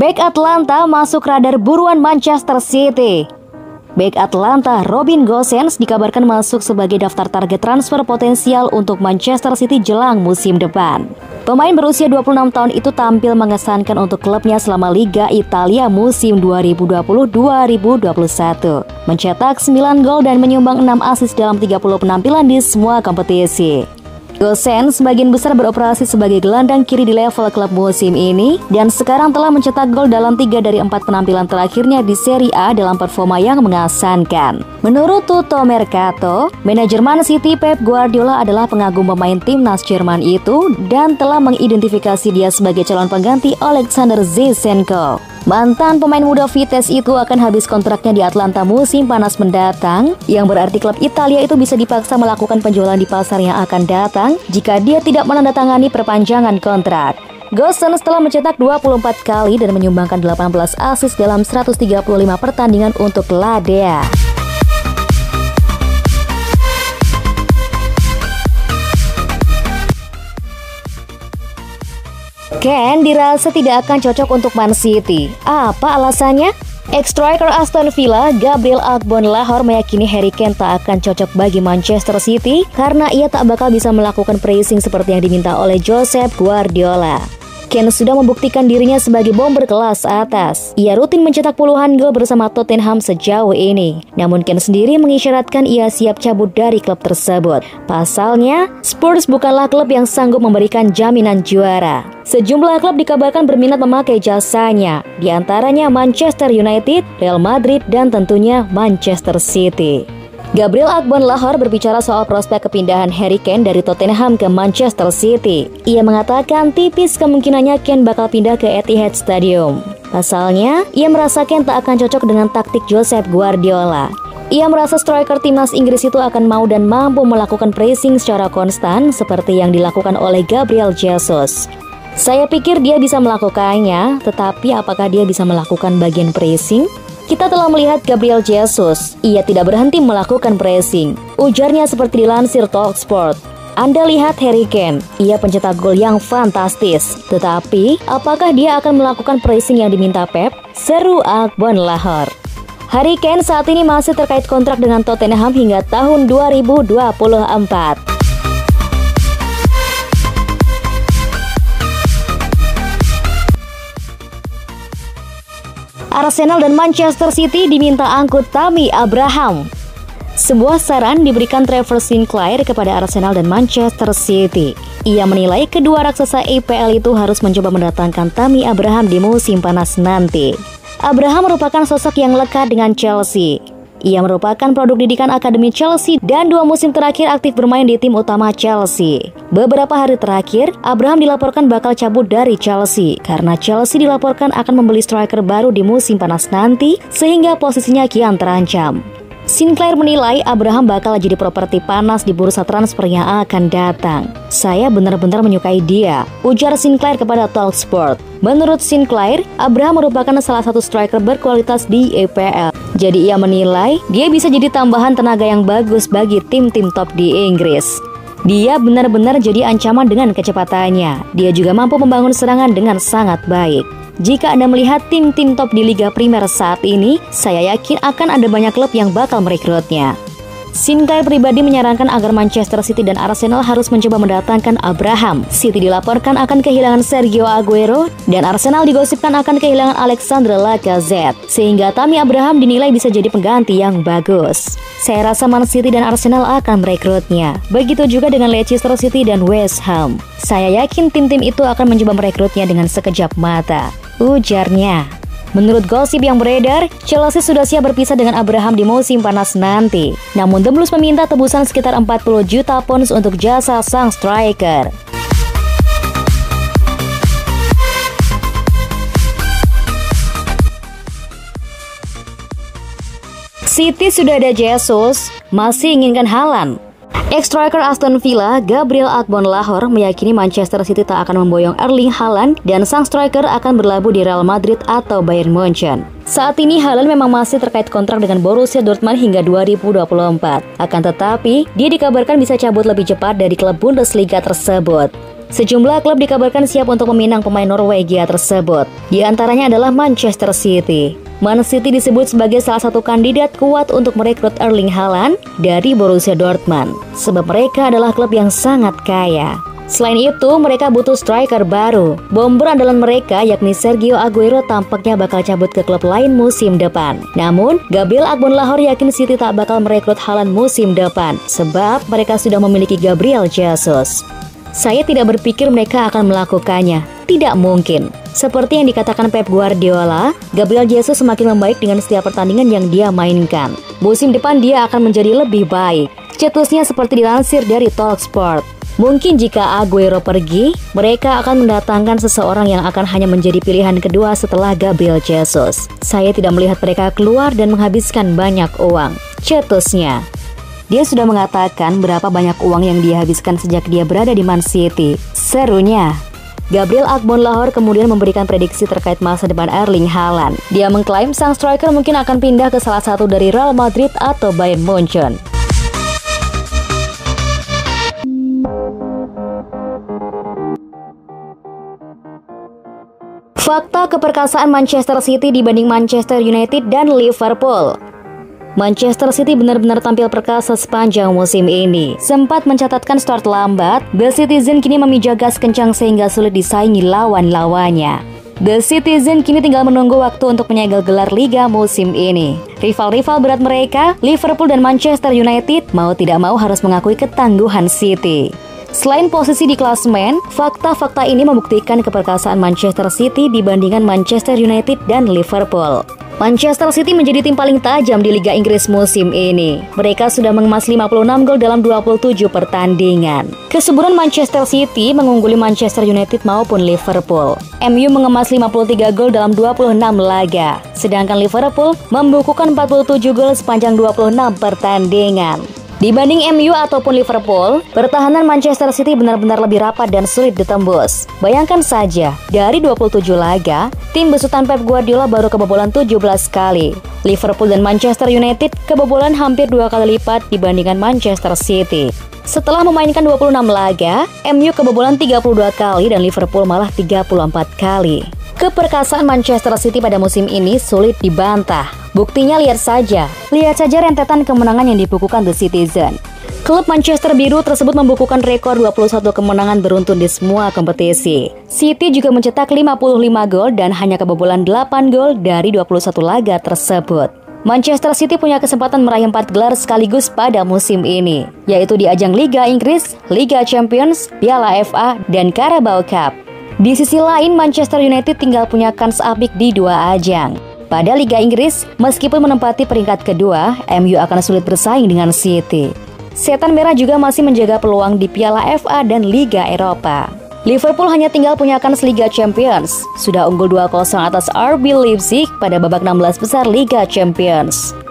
Bek Atlanta masuk radar buruan Manchester City. Bek Atlanta Robin Gosens dikabarkan masuk sebagai daftar target transfer potensial untuk Manchester City jelang musim depan. Pemain berusia 26 tahun itu tampil mengesankan untuk klubnya selama Liga Italia musim 2020-2021. Mencetak 9 gol dan menyumbang 6 assist dalam 30 penampilan di semua kompetisi. Gosens sebagian besar beroperasi sebagai gelandang kiri di level klub musim ini dan sekarang telah mencetak gol dalam 3 dari 4 penampilan terakhirnya di Serie A dalam performa yang mengesankan. Menurut Tutto Mercato, manajer Man City Pep Guardiola adalah pengagum pemain timnas Jerman itu dan telah mengidentifikasi dia sebagai calon pengganti Alexander Zinchenko. Mantan pemain muda Vitesse itu akan habis kontraknya di Atlanta musim panas mendatang, yang berarti klub Italia itu bisa dipaksa melakukan penjualan di pasar yang akan datang jika dia tidak menandatangani perpanjangan kontrak. Gosens telah mencetak 24 kali dan menyumbangkan 18 assist dalam 135 pertandingan untuk La Dea. Kane dirasa tidak akan cocok untuk Man City. Apa alasannya? Ex-striker Aston Villa, Gabriel Agbonlahor meyakini Harry Kane tak akan cocok bagi Manchester City karena ia tak bakal bisa melakukan pressing seperti yang diminta oleh Josep Guardiola. Kane sudah membuktikan dirinya sebagai bomber kelas atas. Ia rutin mencetak puluhan gol bersama Tottenham sejauh ini. Namun Kane sendiri mengisyaratkan ia siap cabut dari klub tersebut. Pasalnya, Spurs bukanlah klub yang sanggup memberikan jaminan juara. Sejumlah klub dikabarkan berminat memakai jasanya, di antaranya Manchester United, Real Madrid, dan tentunya Manchester City. Gabriel Agbonlahor berbicara soal prospek kepindahan Harry Kane dari Tottenham ke Manchester City. Ia mengatakan tipis kemungkinannya Kane bakal pindah ke Etihad Stadium. Pasalnya, ia merasa Kane tak akan cocok dengan taktik Josep Guardiola. Ia merasa striker timnas Inggris itu akan mau dan mampu melakukan pressing secara konstan seperti yang dilakukan oleh Gabriel Jesus. Saya pikir dia bisa melakukannya, tetapi apakah dia bisa melakukan bagian pressing? Kita telah melihat Gabriel Jesus, ia tidak berhenti melakukan pressing. Ujarnya seperti dilansir Talksport. Anda lihat Harry Kane, ia pencetak gol yang fantastis. Tetapi, apakah dia akan melakukan pressing yang diminta Pep? Seru Agbonlahor. Harry Kane saat ini masih terkait kontrak dengan Tottenham hingga tahun 2024. Arsenal dan Manchester City diminta angkut Tammy Abraham. Sebuah saran diberikan Trevor Sinclair kepada Arsenal dan Manchester City. Ia menilai kedua raksasa EPL itu harus mencoba mendatangkan Tammy Abraham di musim panas nanti. Abraham merupakan sosok yang lekat dengan Chelsea. Ia merupakan produk didikan Akademi Chelsea dan 2 musim terakhir aktif bermain di tim utama Chelsea. Beberapa hari terakhir, Abraham dilaporkan bakal cabut dari Chelsea karena Chelsea dilaporkan akan membeli striker baru di musim panas nanti sehingga posisinya kian terancam. Sinclair menilai Abraham bakal jadi properti panas di bursa transfer yang akan datang. Saya benar-benar menyukai dia, ujar Sinclair kepada Talksport. Menurut Sinclair, Abraham merupakan salah satu striker berkualitas di EPL. Jadi ia menilai dia bisa jadi tambahan tenaga yang bagus bagi tim-tim top di Inggris. Dia benar-benar jadi ancaman dengan kecepatannya. Dia juga mampu membangun serangan dengan sangat baik. Jika Anda melihat tim-tim top di Liga Primer saat ini, saya yakin akan ada banyak klub yang bakal merekrutnya. Sinclair pribadi menyarankan agar Manchester City dan Arsenal harus mencoba mendatangkan Abraham. City dilaporkan akan kehilangan Sergio Aguero dan Arsenal digosipkan akan kehilangan Alexandre Lacazette, sehingga Tammy Abraham dinilai bisa jadi pengganti yang bagus. Saya rasa Man City dan Arsenal akan merekrutnya. Begitu juga dengan Leicester City dan West Ham. Saya yakin tim-tim itu akan mencoba merekrutnya dengan sekejap mata, ujarnya. Menurut gosip yang beredar, Chelsea sudah siap berpisah dengan Abraham di musim panas nanti. Namun The Blues meminta tebusan sekitar 40 juta pounds untuk jasa sang striker. City sudah ada Jesus, masih inginkan Haaland. Ex-striker Aston Villa, Gabriel Agbonlahor meyakini Manchester City tak akan memboyong Erling Haaland dan sang striker akan berlabuh di Real Madrid atau Bayern Munchen. Saat ini Haaland memang masih terkait kontrak dengan Borussia Dortmund hingga 2024. Akan tetapi, dia dikabarkan bisa cabut lebih cepat dari klub Bundesliga tersebut. Sejumlah klub dikabarkan siap untuk meminang pemain Norwegia tersebut. Di antaranya adalah Manchester City. Man City disebut sebagai salah satu kandidat kuat untuk merekrut Erling Haaland dari Borussia Dortmund, sebab mereka adalah klub yang sangat kaya. Selain itu, mereka butuh striker baru. Bomber andalan mereka, yakni Sergio Aguero, tampaknya bakal cabut ke klub lain musim depan. Namun, Gabriel Agbonlahor yakin City tak bakal merekrut Haaland musim depan, sebab mereka sudah memiliki Gabriel Jesus. Saya tidak berpikir mereka akan melakukannya. Tidak mungkin. Seperti yang dikatakan Pep Guardiola, Gabriel Jesus semakin membaik dengan setiap pertandingan yang dia mainkan. Musim depan dia akan menjadi lebih baik. Cetusnya seperti dilansir dari Talksport. Mungkin jika Aguero pergi, mereka akan mendatangkan seseorang yang akan hanya menjadi pilihan kedua setelah Gabriel Jesus. Saya tidak melihat mereka keluar dan menghabiskan banyak uang. Cetusnya. Dia sudah mengatakan berapa banyak uang yang dia habiskan sejak dia berada di Man City. Serunya. Gabriel Agbonlahor kemudian memberikan prediksi terkait masa depan Erling Haaland. Dia mengklaim sang striker mungkin akan pindah ke salah satu dari Real Madrid atau Bayern Munchen. Fakta keperkasaan Manchester City dibanding Manchester United dan Liverpool. Manchester City benar-benar tampil perkasa sepanjang musim ini. Sempat mencatatkan start lambat, The Citizen kini memijak gas kencang sehingga sulit disaingi lawan-lawannya. The Citizen kini tinggal menunggu waktu untuk menyegel gelar Liga musim ini. Rival-rival berat mereka, Liverpool dan Manchester United, mau tidak mau harus mengakui ketangguhan City. Selain posisi di klasemen, fakta-fakta ini membuktikan keperkasaan Manchester City dibandingkan Manchester United dan Liverpool. Manchester City menjadi tim paling tajam di Liga Inggris musim ini. Mereka sudah mengemas 56 gol dalam 27 pertandingan. Kesuburan Manchester City mengungguli Manchester United maupun Liverpool. MU mengemas 53 gol dalam 26 laga, sedangkan Liverpool membukukan 47 gol sepanjang 26 pertandingan. Dibanding MU ataupun Liverpool, pertahanan Manchester City benar-benar lebih rapat dan sulit ditembus. Bayangkan saja, dari 27 laga, tim besutan Pep Guardiola baru kebobolan 17 kali. Liverpool dan Manchester United kebobolan hampir 2 kali lipat dibandingkan Manchester City. Setelah memainkan 26 laga, MU kebobolan 32 kali dan Liverpool malah 34 kali. Keperkasaan Manchester City pada musim ini sulit dibantah. Buktinya lihat saja rentetan kemenangan yang dibukukan The Citizen. Klub Manchester Biru tersebut membukukan rekor 21 kemenangan beruntun di semua kompetisi. City juga mencetak 55 gol dan hanya kebobolan 8 gol dari 21 laga tersebut. Manchester City punya kesempatan meraih 4 gelar sekaligus pada musim ini, yaitu di ajang Liga Inggris, Liga Champions, Piala FA, dan Carabao Cup. Di sisi lain, Manchester United tinggal punya kans apik di 2 ajang. Pada Liga Inggris, meskipun menempati peringkat kedua, MU akan sulit bersaing dengan City. Setan Merah juga masih menjaga peluang di Piala FA dan Liga Eropa. Liverpool hanya tinggal punya kans Liga Champions. Sudah unggul 2-0 atas RB Leipzig pada babak 16 besar Liga Champions.